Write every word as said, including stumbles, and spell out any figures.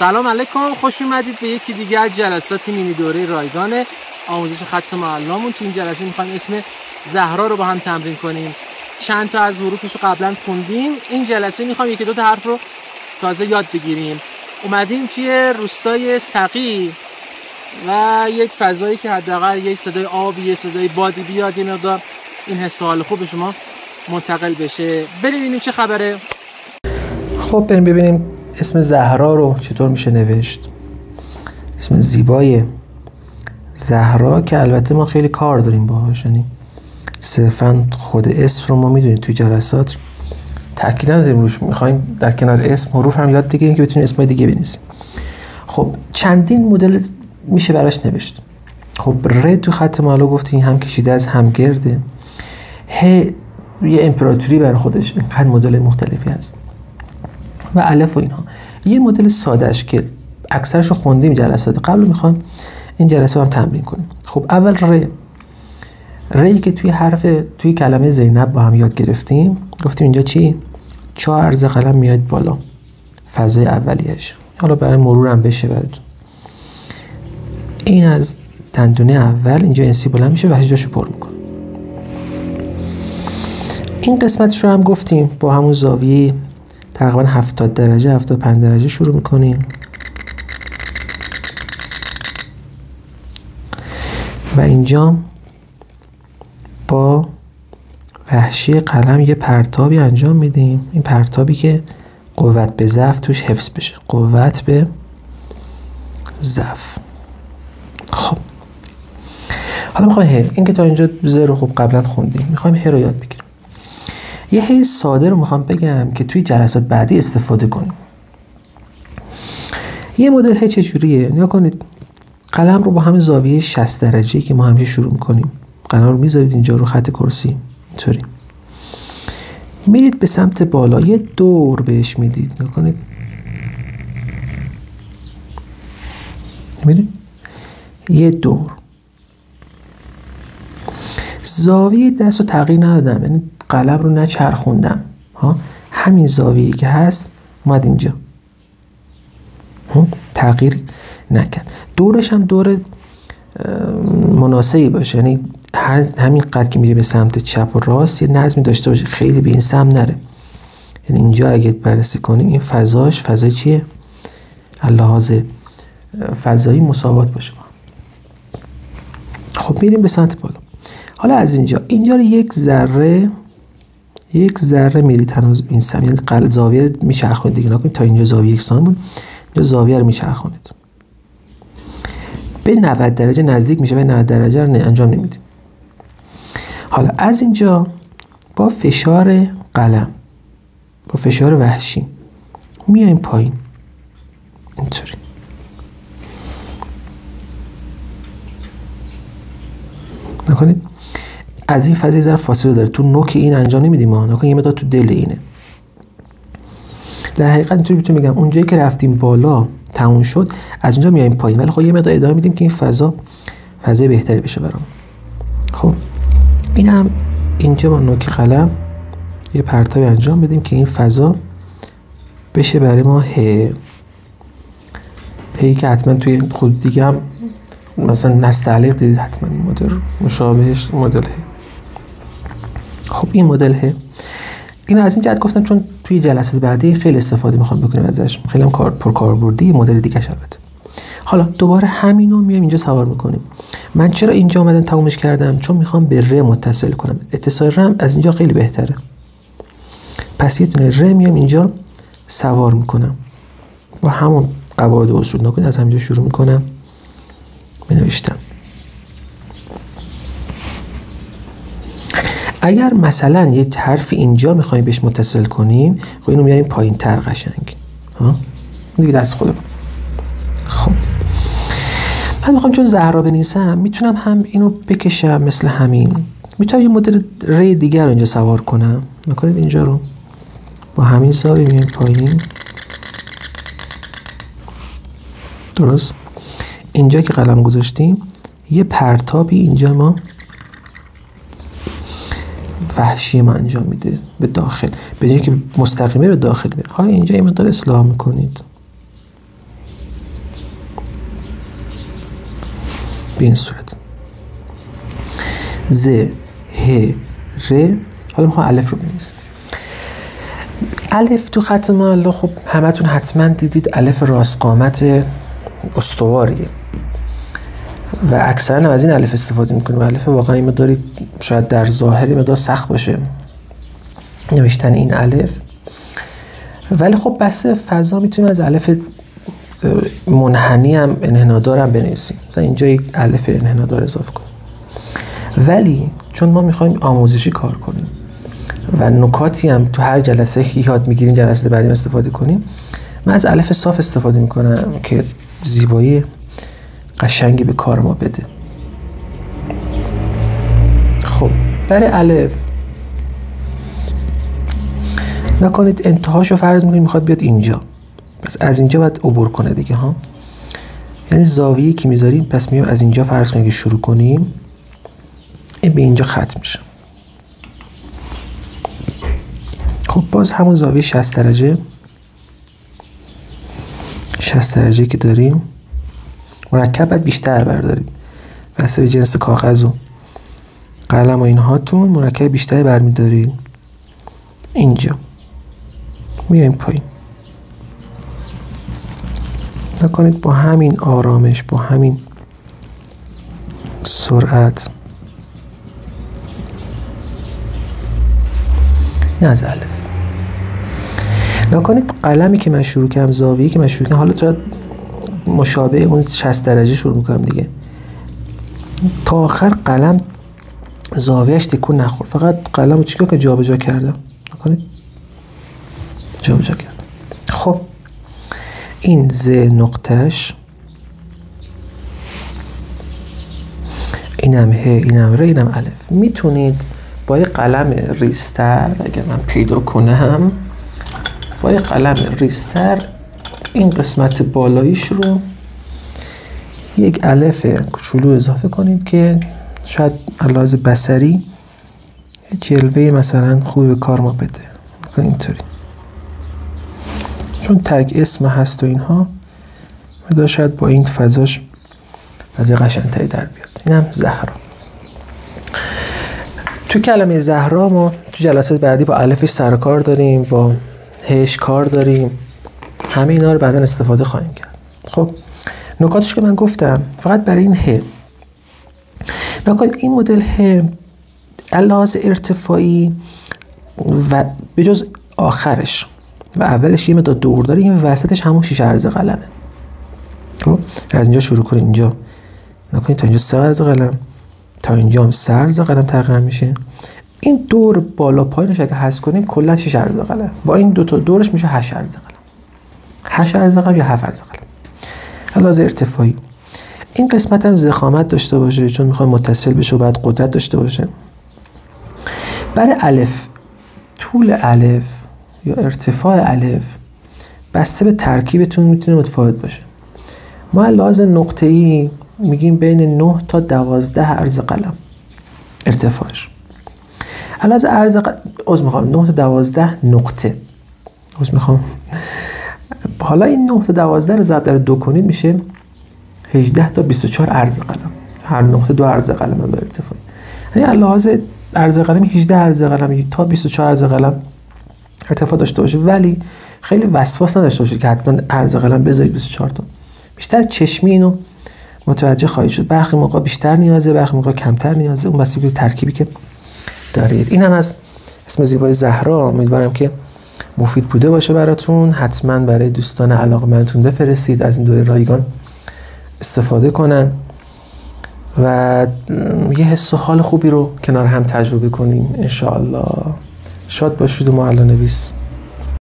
سلام علیکم، خوش اومدید به یکی دیگه از جلسات مینی دوره رایگان آموزش خط معلممون. تو این جلسه میخوایم اسم زهرا رو با هم تمرین کنیم. چند تا از حروفش رو قبلا خوندیم. این جلسه میخوایم یکی دو تا حرف رو تازه یاد بگیریم. اومدیم توی روستای سقی و یک فضایی که حداقل یک صدای آبی، یک صدای بادی بیاد، یه مقدار این حس حال خوب به شما منتقل بشه. بریم ببینیم چه خبره. خب بریم ببینیم اسم زهرا رو چطور میشه نوشت. اسم زیبای زهرا که البته ما خیلی کار داریم باهاش، یعنی صرفا خود اسم رو ما میدونید توی جلسات تاکید نداریم روش، میخوایم در کنار اسم حروف هم یاد بگیریم که بتونیم اسمای دیگه بنویسیم. خب چندین مدل میشه براش نوشت. خب ر تو خط معلوم گفتیم هم کشیده از هم گرده. ه یه امپراتوری برای خودش اینقدر مدل مختلفی هست و الف و اینها. یه مدل سادهش که اکثرش رو خوندیم جلسات قبل، میخوام این جلسه هم تمرین کنیم. خب اول ر ری که توی حرف توی کلمه زینب با هم یاد گرفتیم. گفتیم اینجا چی؟ چا عرض قلم میاد بالا، فضای اولیش. حالا برای مرور هم بشه براتون. این از دندونه اول اینجا انسی بلند میشه و هجاشو پر میکنه. این قسمتش رو هم گفتیم با همون زاویه تقریبا هفتاد درجه هفتاد و پنج درجه شروع میکنیم و اینجا با وحشی قلم یه پرتابی انجام میدیم. این پرتابی که قوت به ضعف توش حفظ بشه، قوت به ضعف. خب حالا میخوایم ه، این که تا اینجا زر رو خب قبلا خوندیم، میخوایم ه رو یاد بگیریم. یه ه ساده رو میخوام بگم که توی جلسات بعدی استفاده کنیم. یه مدل ه چجوریه؟ نگاه کنید، قلم رو با همین زاویه شصت درجه که ما همیشه شروع میکنیم، قلم رو میذارید اینجا رو خط کرسی، اینطوری میرید به سمت بالا، یه دور بهش میدید. نگاه کنید، میرید یه دور. زاویه دست رو تغییر ندادم، یعنی قلم رو نچرخوندم ها، همین زاویه که هست اومد اینجا، تغییر نکرد. دورش هم دور مناسبی باشه، یعنی هر همین قد که میره به سمت چپ و راست یه نظمی داشته باشه، خیلی به این سمت نره. یعنی اینجا اگه بررسی کنیم این فضاش فضای چیه؟ لحاظ فضایی مساوات باشه. خب میریم به سمت بالا. حالا از اینجا اینجا رو یک ذره یک ذره میرید هنوز این سمت، یعنی قل زاویه رو میچرخونید دیگه. نکنید تا اینجا زاویه یکسان بود، اینجا زاویه رو میچرخونید به نود درجه نزدیک میشه، به نود درجه رو انجام نمیدیم. حالا از اینجا با فشار قلم، با فشار وحشی میایم پایین اینطوری. نکنید از این فضای ذره فاصله داره، تو نوک این انجام نمیدیم ما، نکنید یه مقدار تو دل اینه. در حقیقت اینطوری میتونم بگم اونجایی که رفتیم بالا تموم شد، از اونجا میایم پایین، ولی خب یه مقدار ادامه میدیم که این فضا فضای بهتری بشه برام. خب این هم اینجا با نوک قلم یه پرتابی انجام بدیم که این فضا بشه برای ما ه. هی که حتما توی خود دیگه هم مثلا نستعلیق دیدید حتما این مدل مشابهش مدل ه. خب این مدل ه، اینو از این جهت گفتم چون توی جلسات بعدی خیلی استفاده میخوام بکنیم ازش، خیلی هم کار پرکاربردی مدل دیگه البته. حالا دوباره همینو میام اینجا سوار میکنیم. من چرا اینجا اومدم تمومش کردم؟ چون میخوام به ر متصل کنم. اتصال ر از اینجا خیلی بهتره، پس یه دونه ر میام اینجا سوار میکنم با همون قواعد و اصول. نکنید از همینجا شروع میکنم بنوشتم. اگر مثلا یه حرف اینجا میخوایم بهش متصل کنیم، خب اینو میاریم پایین تر قشنگ ها، دیگه دست خودم. خب من میخوام چون زهرا بنویسم میتونم هم اینو بکشم مثل همین، میتونم یه مدل ری دیگر رو اینجا سوار کنم. نکنید اینجا رو با همین زاویه میاریم پایین، درست. اینجا که قلم گذاشتیم یه پرتابی اینجا ما وحشی ما انجام میده به داخل، به جایی که مستقیمه به داخل میره. حالا اینجا این مقدار اصلاح میکنید به این صورت. ز ه ر. حالا میخوام الف رو بنویسم. الف تو خط معلا خب همتون حتما دیدید الف راست قامت استواریه و اکثرا از این الف استفاده میکنیم. الف واقعا این مقداری شاید در ظاهری مقدار سخت باشه نوشتن این الف، ولی خب بس فضا میتونیم از الف منحنی هم انحنادار هم بنویسیم. مثلا اینجا یک الف انحنادار اضافه کنیم، ولی چون ما میخوایم آموزشی کار کنیم و نکاتی هم تو هر جلسه یاد میگیریم جلسه بعدی استفاده کنیم، من از الف صاف استفاده میکنم که زیبایی قشنگی به کار ما بده. خب برای الف نکنید انتهاشو فرض میکنید میخواد بیاد اینجا، پس از اینجا باید عبور کنه دیگه ها، یعنی زاویه‌ای که میذاریم پس میام از اینجا فرض کنیم که شروع کنیم این به اینجا ختم میشه. خب باز همون زاویه شصت درجه شصت درجه که داریم، مرکب باید بیشتر بردارید بسته به جنس کاغذ و قلم و اینهاتون، مرکب بیشتری برمیدارید اینجا میایم پایین. نکنید با همین آرامش با همین سرعت نه از الف. نکنید قلمی که من شروع کردم زاویه‌ای که من شروع کردم حالا شاید مشابه اون شصت درجه شروع میکنم دیگه، تا آخر قلم زاویهش تکون نخورد، فقط قلم رو چیکار که جابجا کردم. نکنید جابجا کردم. خب این ز نقطهش، اینم ه، اینم ر، اینم الف. میتونید با یه قلم ریزتر اگر من پیدا کنم با یه قلم ریزتر این قسمت بالاییش رو یک الف کوچولو اضافه کنید که شاید علاوه بصری جلوه مثلا خوبی به کار ما بده. اینطوری چون تگ اسم هست و اینها مدار شاید با این فضاش فضای قشنگتری در بیاد. اینم زهرا. تو کلمه زهرا ما تو جلسات بعدی با الفش سر کار داریم، با هش کار داریم، همه اینا رو بعدا استفاده خواهیم کرد. خب نکاتش که من گفتم فقط برای این ه. نکات این مدل ه علاوه ارتفاعی و به جز آخرش و اولش یه مقدار دور داره، این وسطش همون شیشه عرض قلمه. خب از اینجا شروع کنید، اینجا نکنید تا اینجا سه عرض قلم، تا اینجا هم سه عرض قلم تقریبا میشه. این دور بالا پایینش اگه حذف کنیم کلا شش عرض قلم، با این دو تا دورش میشه هشت عرض قلم. هشت عرض قلم یا هفت عرض قلم. علاوه ارتفاعی این قسمت هم ضخامت داشته باشه چون میخوام متصل بشه و بعد قدرت داشته باشه. برای الف طول الف یا ارتفاع الف بسته به ترکیبتون میتونه متفاوت باشه. ما علاوه نقطه‌ای میگیم بین نه تا دوازده عرض قلم ارتفاعش. علاوه عرض قلم از میخوام نه تا دوازده نقطه از میخوام حالا این نه تا دوازده رو ضرب در دو کنید میشه هجده تا بیست و چهار عرض قلم. هر نقطه دو عرض قلم به ارتفاع. یعنی علاوه عرض قلم هجده عرض قلم تا بیست و چهار عرض قلم ارتفاع داشته باشه، ولی خیلی وسواس نداشته باشه که حتما عرض قلم بذارید بیست و چهار تا. بیشتر چشمی اینو متوجه خواهید شد. برخی موقع بیشتر نیازه، برخی موقع کمتر نیازه، اون بستگی به ترکیبی که دارید. این هم از اسم زیبای زهرا. امیدوارم که مفید بوده باشه براتون. حتما برای دوستان علاقه‌مندتون بفرستید، از این دوره رایگان استفاده کنن و یه حس و حال خوبی رو کنار هم تجربه کنیم ان شاء الله. شاد باشید و معلم نویس.